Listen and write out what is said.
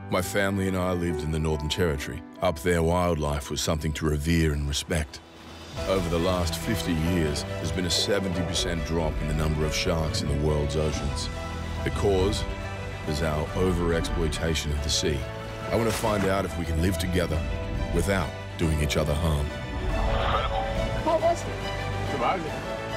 My family and I lived in the Northern Territory. Up there, wildlife was something to revere and respect. Over the last 50 years, there's been a 70% drop in the number of sharks in the world's oceans. The cause is our over-exploitation of the sea. I want to find out if we can live together without doing each other harm. How was it? Surviving.